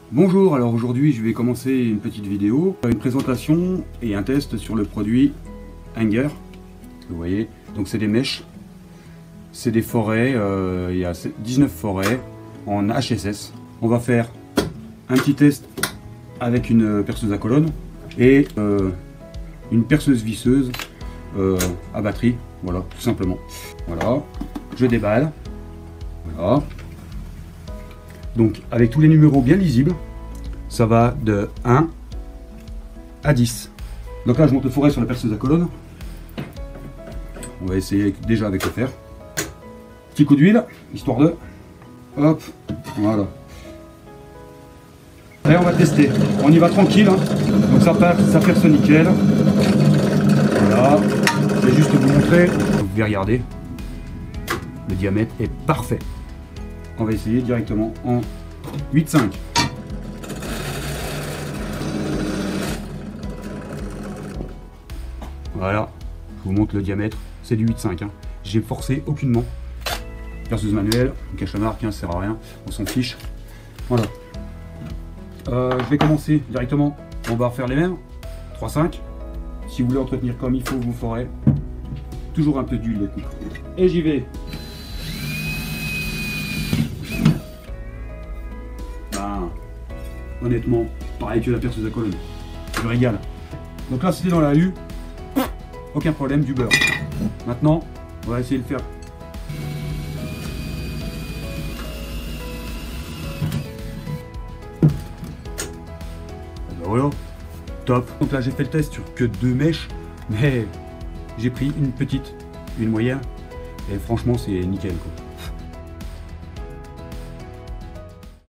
Bonjour, alors aujourd'hui je vais commencer une petite vidéo, une présentation et un test sur le produit Hanger. Vous voyez, donc c'est des mèches, c'est des forêts, il y a 19 forêts en HSS. On va faire un petit test avec une perceuse à colonne et une perceuse visseuse à batterie, voilà, tout simplement. Voilà, je déballe, voilà. Donc avec tous les numéros bien lisibles, ça va de 1 à 10. Donc là je monte le fourret sur la perceuse à colonne. On va essayer déjà avec le fer. Petit coup d'huile, histoire de... Hop, voilà. Allez, on va tester. On y va tranquille, hein. Donc ça perce nickel. Voilà. Je vais juste vous montrer. Vous pouvez regarder. Le diamètre est parfait. On va essayer directement en 8,5. Voilà, je vous montre le diamètre, c'est du 8,5. Hein. J'ai forcé aucunement. Perceuse manuelle, on cache la marque, hein, ça sert à rien, on s'en fiche. Voilà. Je vais commencer directement, on va refaire les mêmes. 3,5. Si vous voulez entretenir comme il faut vos forêts, toujours un peu d'huile les coups. Et j'y vais. Honnêtement, pareil que la perceuse à colonne, je régale. Donc là c'était dans la U, aucun problème, du beurre. Maintenant, on va essayer de faire. Ben voilà, top. Donc là j'ai fait le test sur que 2 mèches, mais j'ai pris une petite, une moyenne, et franchement c'est nickel quoi.